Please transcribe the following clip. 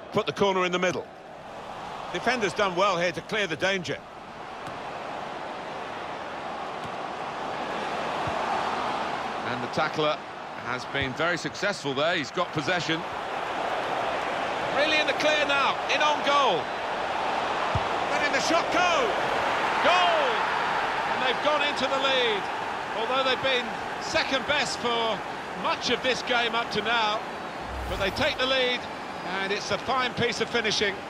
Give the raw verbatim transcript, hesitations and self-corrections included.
put the corner in the middle. Defender's done well here to clear the danger. And the tackler has been very successful there. He's got possession. Really in the clear now, in on goal. Letting the shot go. Goal! And they've gone into the lead. Although they've been second best for much of this game up to now. But they take the lead, and it's a fine piece of finishing.